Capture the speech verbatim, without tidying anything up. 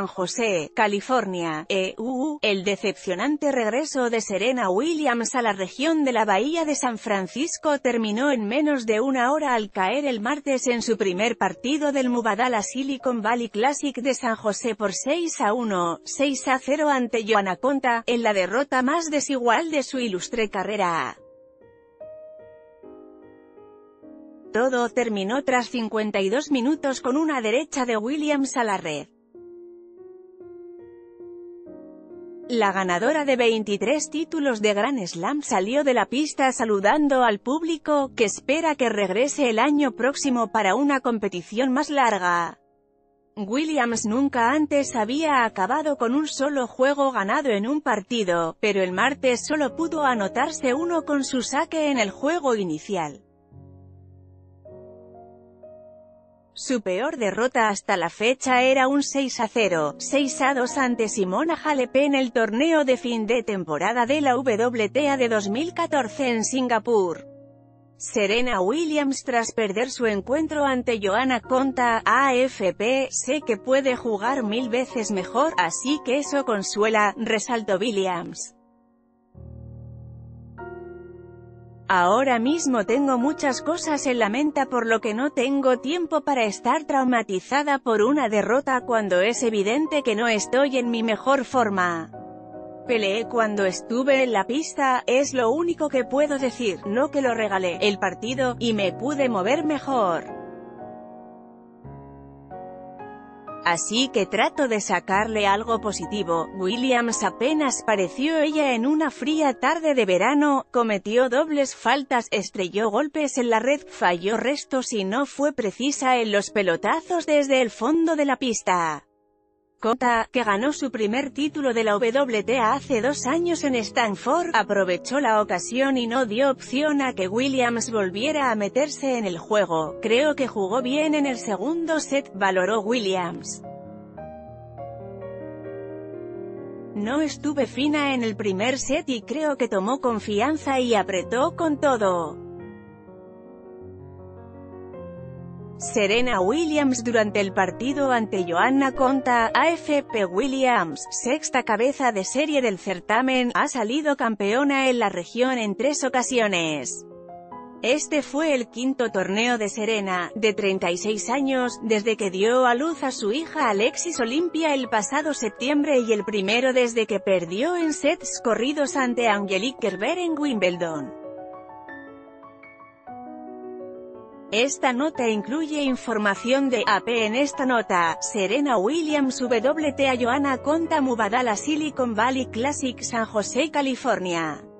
San José, California, E U. El decepcionante regreso de Serena Williams a la región de la Bahía de San Francisco terminó en menos de una hora al caer el martes en su primer partido del Mubadala Silicon Valley Classic de San José por seis a uno, seis a cero ante Johanna Konta, en la derrota más desigual de su ilustre carrera. Todo terminó tras cincuenta y dos minutos con una derecha de Williams a la red. La ganadora de veintitrés títulos de Grand Slam salió de la pista saludando al público, que espera que regrese el año próximo para una competición más larga. Williams nunca antes había acabado con un solo juego ganado en un partido, pero el martes solo pudo anotarse uno con su saque en el juego inicial. Su peor derrota hasta la fecha era un seis a cero, seis a dos ante Simona Halep en el torneo de fin de temporada de la W T A de dos mil catorce en Singapur. Serena Williams, tras perder su encuentro ante Johanna Konta, A F P, sé que puede jugar mil veces mejor, así que eso consuela, resaltó Williams. Ahora mismo tengo muchas cosas en la mente por lo que no tengo tiempo para estar traumatizada por una derrota cuando es evidente que no estoy en mi mejor forma. Peleé cuando estuve en la pista, es lo único que puedo decir, no que lo regalé el partido, y me pude mover mejor. Así que trato de sacarle algo positivo. Williams apenas pareció ella en una fría tarde de verano, cometió dobles faltas, estrelló golpes en la red, falló restos y no fue precisa en los pelotazos desde el fondo de la pista. Konta, que ganó su primer título de la W T A hace dos años en Stanford, aprovechó la ocasión y no dio opción a que Williams volviera a meterse en el juego. Creo que jugó bien en el segundo set, valoró Williams. No estuve fina en el primer set y creo que tomó confianza y apretó con todo. Serena Williams durante el partido ante Johanna Konta, A F P Williams, sexta cabeza de serie del certamen, ha salido campeona en la región en tres ocasiones. Este fue el quinto torneo de Serena, de treinta y seis años, desde que dio a luz a su hija Alexis Olympia el pasado septiembre y el primero desde que perdió en sets corridos ante Angelique Kerber en Wimbledon. Esta nota incluye información de A P. En esta nota, Serena Williams W T A Johanna Konta Mubadala Silicon Valley Classic San José, California.